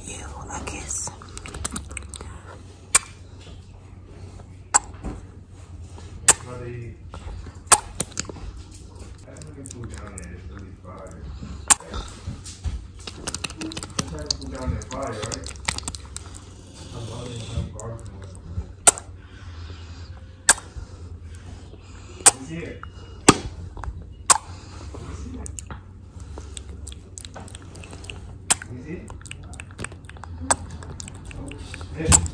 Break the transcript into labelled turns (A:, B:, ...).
A: you, I guess.
B: Buddy. That's looking food down there. It's really fire. That type of food down there fire, right? I love it. I'm barking with it. Who's here? Who's here? Oh, shit.